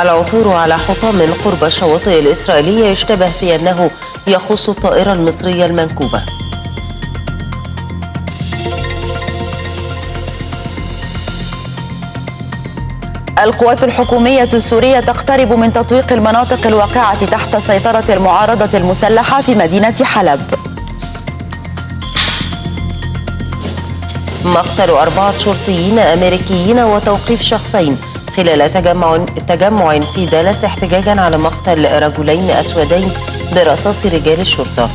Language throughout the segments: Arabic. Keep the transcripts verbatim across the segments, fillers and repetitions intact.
العثور على حطام قرب الشواطئ الإسرائيلية يشتبه في أنه يخص الطائرة المصرية المنكوبة. القوات الحكومية السورية تقترب من تطويق المناطق الواقعة تحت سيطرة المعارضة المسلحة في مدينة حلب. مقتل أربعة شرطيين أمريكيين وتوقيف شخصين خلال تجمع تجمع في دالاس احتجاجا على مقتل رجلين أسودين برصاص رجال الشرطة.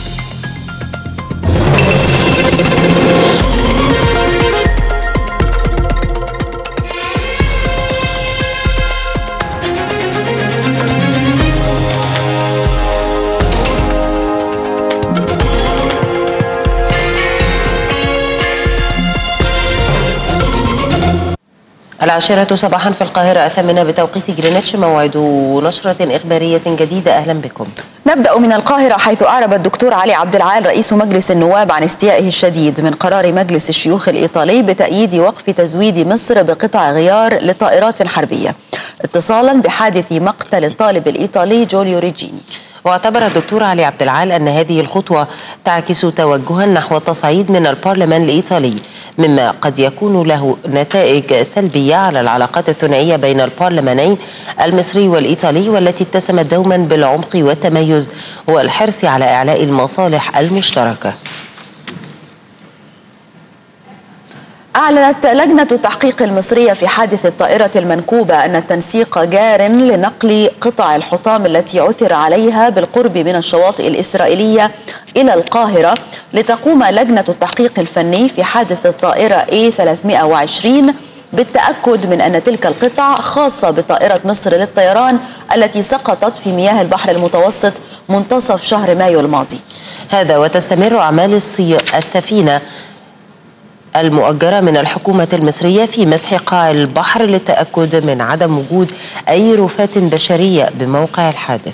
العاشرة صباحا في القاهرة، الثامنة بتوقيت جرينتش، موعد نشرة إخبارية جديدة. أهلا بكم. نبدأ من القاهرة، حيث أعرب الدكتور علي عبد العال رئيس مجلس النواب عن استيائه الشديد من قرار مجلس الشيوخ الإيطالي بتأييد وقف تزويد مصر بقطع غيار لطائرات حربية اتصالا بحادث مقتل الطالب الإيطالي جوليو ريجيني. واعتبر الدكتور علي عبد العال أن هذه الخطوة تعكس توجها نحو التصعيد من البرلمان الإيطالي، مما قد يكون له نتائج سلبية على العلاقات الثنائية بين البرلمانين المصري والإيطالي، والتي اتسمت دوما بالعمق والتميز والحرص على إعلاء المصالح المشتركة. أعلنت لجنة التحقيق المصرية في حادث الطائرة المنكوبة أن التنسيق جار لنقل قطع الحطام التي عثر عليها بالقرب من الشواطئ الإسرائيلية إلى القاهرة لتقوم لجنة التحقيق الفني في حادث الطائرة إيه ثلاثمائة وعشرين بالتأكد من أن تلك القطع خاصة بطائرة مصر للطيران التي سقطت في مياه البحر المتوسط منتصف شهر مايو الماضي. هذا وتستمر أعمال السفينة المؤجرة من الحكومة المصرية في مسح قاع البحر للتأكد من عدم وجود أي رفات بشرية بموقع الحادث.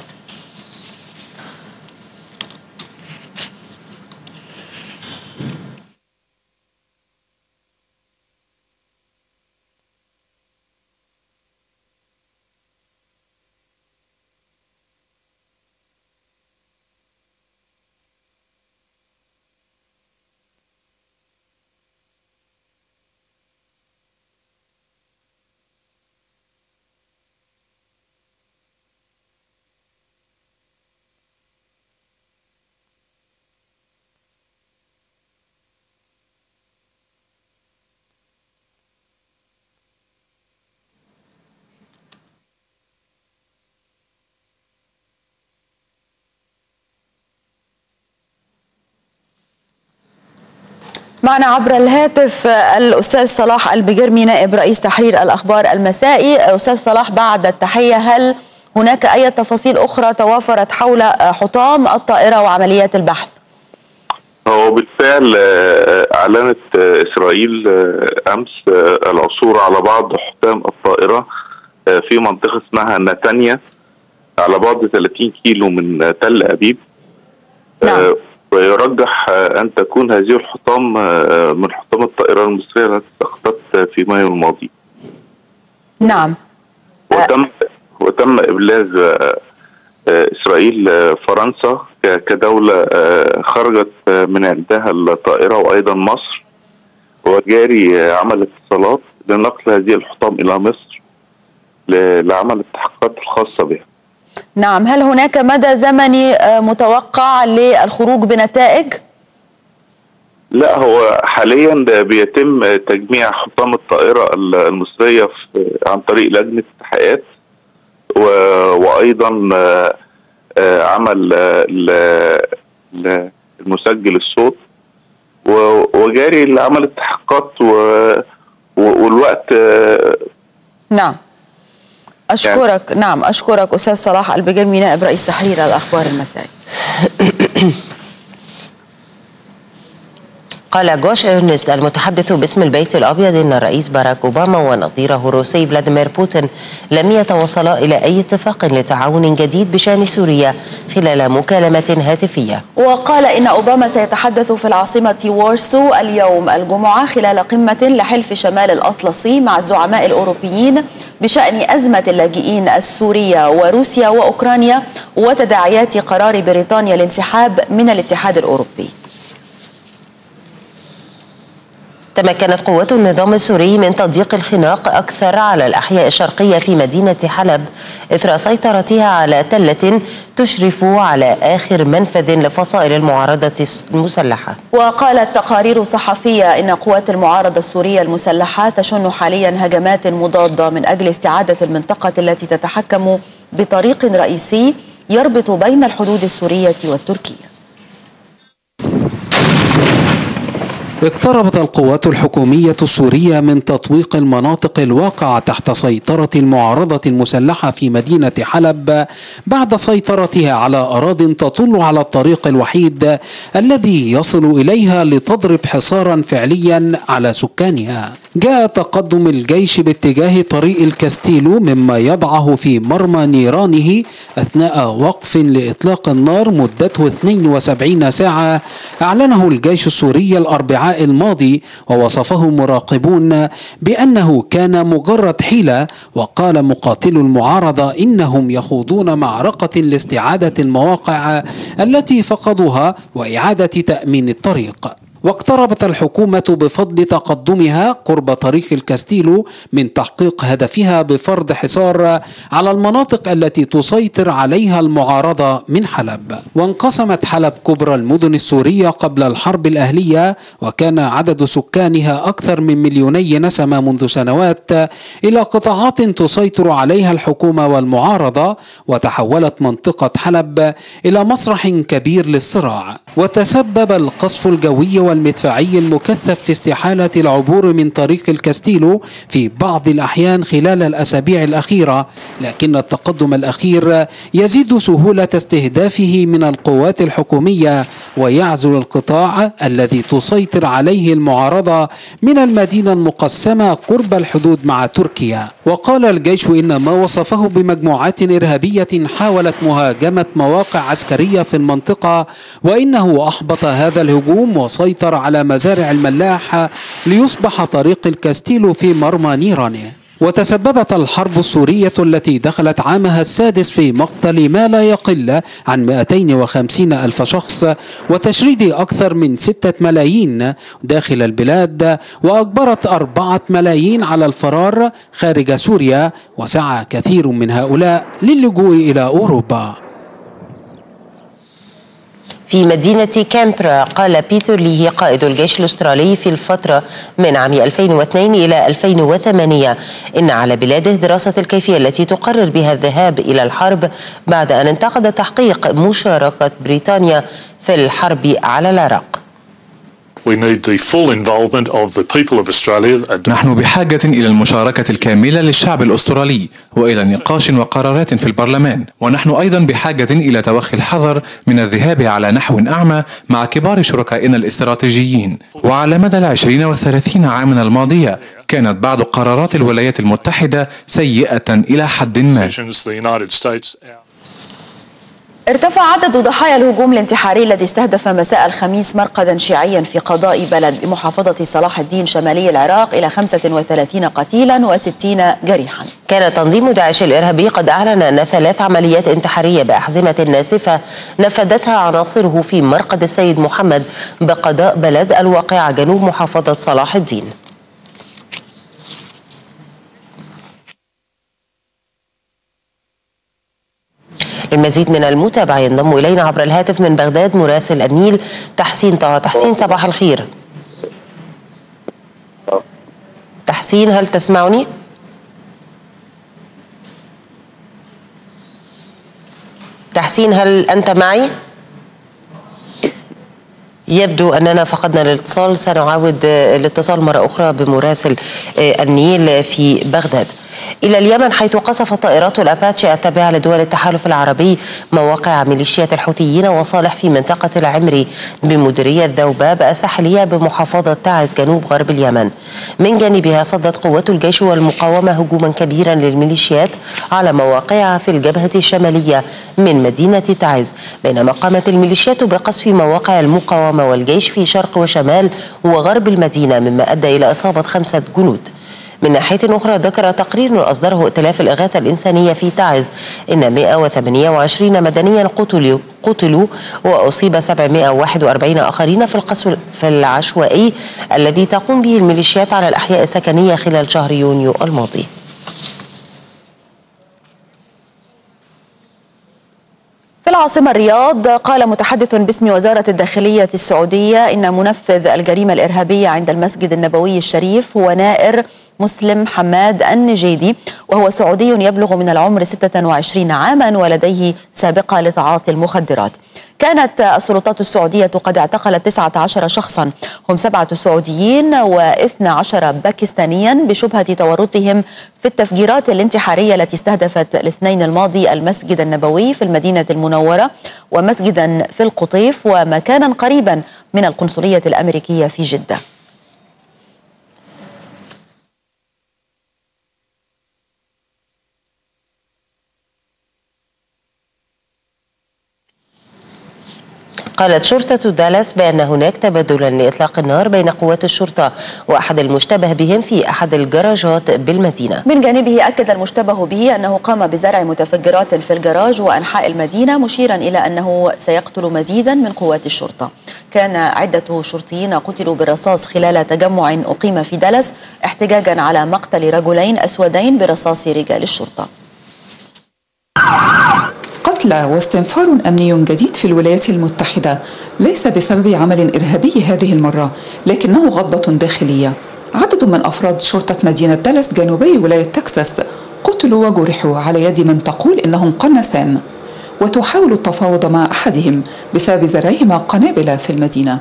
معنا عبر الهاتف الأستاذ صلاح البجرمي نائب رئيس تحرير الأخبار المسائي. أستاذ صلاح، بعد التحية، هل هناك أي تفاصيل أخرى توافرت حول حطام الطائرة وعمليات البحث؟ هو بالفعل أعلنت إسرائيل أمس العثور على بعض حطام الطائرة في منطقة اسمها نتانيا على بعد ثلاثين كيلو من تل أبيب. نعم. ويرجح أن تكون هذه الحطام من حطام الطائرة المصرية التي سقطت في مايو الماضي. نعم. وتم وتم إبلاغ إسرائيل فرنسا كدولة خرجت من عندها الطائرة وأيضا مصر، وجاري عمل اتصالات لنقل هذه الحطام إلى مصر لعمل التحقيقات الخاصة بها. نعم. هل هناك مدى زمني متوقع للخروج بنتائج؟ لا، هو حاليا بيتم تجميع حطام الطائرة المصرية عن طريق لجنة التحقيقات، وأيضا عمل المسجل الصوت، وجاري عمل التحقيقات والوقت. نعم. أشكرك. يعني. نعم أشكرك أستاذ صلاح البجرمي نائب رئيس تحرير الأخبار المسائي. قال جوش إرنست المتحدث باسم البيت الأبيض إن الرئيس باراك أوباما ونظيره الروسي فلاديمير بوتين لم يتوصلا إلى أي اتفاق لتعاون جديد بشأن سوريا خلال مكالمة هاتفية. وقال إن أوباما سيتحدث في العاصمة وارسو اليوم الجمعة خلال قمة لحلف شمال الأطلسي مع الزعماء الأوروبيين بشأن أزمة اللاجئين السورية وروسيا وأوكرانيا وتداعيات قرار بريطانيا الانسحاب من الاتحاد الأوروبي. تمكنت قوات النظام السوري من تضييق الخناق أكثر على الأحياء الشرقية في مدينة حلب إثر سيطرتها على تلة تشرف على آخر منفذ لفصائل المعارضة المسلحة. وقالت تقارير صحفية إن قوات المعارضة السورية المسلحة تشن حاليا هجمات مضادة من أجل استعادة المنطقة التي تتحكم بطريق رئيسي يربط بين الحدود السورية والتركية. اقتربت القوات الحكومية السورية من تطويق المناطق الواقعة تحت سيطرة المعارضة المسلحة في مدينة حلب بعد سيطرتها على أراضٍ تطل على الطريق الوحيد الذي يصل إليها لتضرب حصارا فعليا على سكانها. جاء تقدم الجيش باتجاه طريق الكاستيلو مما يضعه في مرمى نيرانه أثناء وقف لإطلاق النار مدته اثنين وسبعين ساعة أعلنه الجيش السوري الأربعاء الماضي، ووصفه مراقبون بأنه كان مجرد حيلة. وقال مقاتلو المعارضة إنهم يخوضون معركة لاستعادة المواقع التي فقدوها وإعادة تأمين الطريق. واقتربت الحكومة بفضل تقدمها قرب طريق الكاستيلو من تحقيق هدفها بفرض حصار على المناطق التي تسيطر عليها المعارضة من حلب. وانقسمت حلب كبرى المدن السورية قبل الحرب الأهلية، وكان عدد سكانها أكثر من مليوني نسمة منذ سنوات إلى قطاعات تسيطر عليها الحكومة والمعارضة، وتحولت منطقة حلب إلى مسرح كبير للصراع. وتسبب القصف الجوي والمدفعي المكثف في استحالة العبور من طريق الكاستيلو في بعض الأحيان خلال الأسابيع الأخيرة، لكن التقدم الأخير يزيد سهولة استهدافه من القوات الحكومية ويعزل القطاع الذي تسيطر عليه المعارضة من المدينة المقسمة قرب الحدود مع تركيا. وقال الجيش إن ما وصفه بمجموعات إرهابية حاولت مهاجمة مواقع عسكرية في المنطقة، وإنه أحبط هذا الهجوم وسيطر على مزارع الملاح ليصبح طريق الكاستيلو في مرمى نيرانه. وتسببت الحرب السورية التي دخلت عامها السادس في مقتل ما لا يقل عن مئتين وخمسين ألف شخص وتشريد أكثر من ستة ملايين داخل البلاد، وأجبرت أربعة ملايين على الفرار خارج سوريا، وسعى كثير من هؤلاء للجوء إلى أوروبا. في مدينة كامبرا قال بيتر ليه قائد الجيش الأسترالي في الفترة من عام ألفين واثنين إلى ألفين وثمانية إن على بلاده دراسة الكيفية التي تقرر بها الذهاب إلى الحرب بعد أن انتقد تحقيق مشاركة بريطانيا في الحرب على العراق. نحن بحاجة إلى المشاركة الكاملة للشعب الأسترالي وإلى نقاش وقرارات في البرلمان، ونحن أيضا بحاجة إلى توخي الحذر من الذهاب على نحو أعمى مع كبار شركائنا الاستراتيجيين. وعلى مدى العشرين والثلاثين عاما الماضية كانت بعض قرارات الولايات المتحدة سيئة إلى حد ما. ارتفع عدد ضحايا الهجوم الانتحاري الذي استهدف مساء الخميس مرقدا شيعيا في قضاء بلد بمحافظة صلاح الدين شمالي العراق إلى خمسة وثلاثين قتيلا وستين جريحا. كان تنظيم داعش الإرهابي قد أعلن أن ثلاث عمليات انتحارية بأحزمة ناسفة نفذتها عناصره في مرقد السيد محمد بقضاء بلد الواقع جنوب محافظة صلاح الدين. للمزيد من المتابعة ينضم إلينا عبر الهاتف من بغداد مراسل النيل تحسين طه. تحسين صباح الخير. تحسين هل تسمعني؟ تحسين هل أنت معي؟ يبدو أننا فقدنا الاتصال، سنعاود الاتصال مرة أخرى بمراسل النيل في بغداد. إلى اليمن، حيث قصفت طائرات الأباتشي التابعة لدول التحالف العربي مواقع ميليشيات الحوثيين وصالح في منطقة العمري بمديرية ذوباب الساحلية بمحافظة تعز جنوب غرب اليمن. من جانبها صدت قوات الجيش والمقاومة هجوما كبيرا للميليشيات على مواقعها في الجبهة الشمالية من مدينة تعز، بينما قامت الميليشيات بقصف مواقع المقاومة والجيش في شرق وشمال وغرب المدينة، مما أدى إلى إصابة خمسة جنود. من ناحية أخرى، ذكر تقرير أصدره ائتلاف الإغاثة الإنسانية في تعز إن مئة وثمانية وعشرين مدنيا قتلوا قتلوا وأصيب سبعمئة وواحد وأربعين آخرين في القصف في العشوائي الذي تقوم به الميليشيات على الأحياء السكنية خلال شهر يونيو الماضي. في العاصمة الرياض، قال متحدث باسم وزارة الداخلية السعودية إن منفذ الجريمة الإرهابية عند المسجد النبوي الشريف هو نائر مسلم حماد النجيدي، وهو سعودي يبلغ من العمر ستة وعشرين عاما ولديه سابقة لتعاطي المخدرات. كانت السلطات السعودية قد اعتقلت تسعة عشر شخصا، هم سبعة سعوديين واثنى عشر باكستانيا بشبهة تورطهم في التفجيرات الانتحارية التي استهدفت الاثنين الماضي المسجد النبوي في المدينة المنورة ومسجدا في القطيف ومكانا قريبا من القنصلية الأمريكية في جدة. قالت شرطة دالاس بأن هناك تبادلا لإطلاق النار بين قوات الشرطة وأحد المشتبه بهم في أحد الجراجات بالمدينة. من جانبه أكد المشتبه به أنه قام بزرع متفجرات في الجراج وأنحاء المدينة، مشيرا إلى أنه سيقتل مزيدا من قوات الشرطة. كان عدة شرطيين قتلوا بالرصاص خلال تجمع أقيم في دالاس احتجاجا على مقتل رجلين أسودين برصاص رجال الشرطة. قتلى واستنفار أمني جديد في الولايات المتحدة ليس بسبب عمل إرهابي هذه المرة، لكنه غضبة داخلية. عدد من أفراد شرطة مدينة دالاس جنوبي ولاية تكساس قتلوا وجرحوا على يد من تقول إنهم قناصان، وتحاول التفاوض مع أحدهم بسبب زرعهما قنابل في المدينة.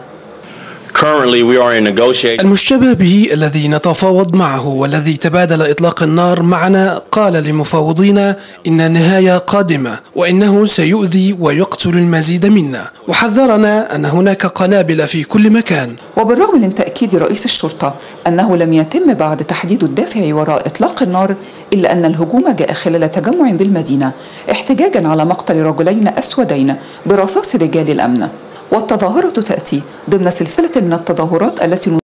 المشتبه به الذي نتفاوض معه والذي تبادل إطلاق النار معنا قال لمفاوضينا إن النهاية قادمة وإنه سيؤذي ويقتل المزيد منا، وحذرنا أن هناك قنابل في كل مكان. وبالرغم من تأكيد رئيس الشرطة أنه لم يتم بعد تحديد الدافع وراء إطلاق النار، إلا أن الهجوم جاء خلال تجمع بالمدينة احتجاجا على مقتل رجلين أسودين برصاص رجال الأمن. والتظاهرة تأتي ضمن سلسلة من التظاهرات التي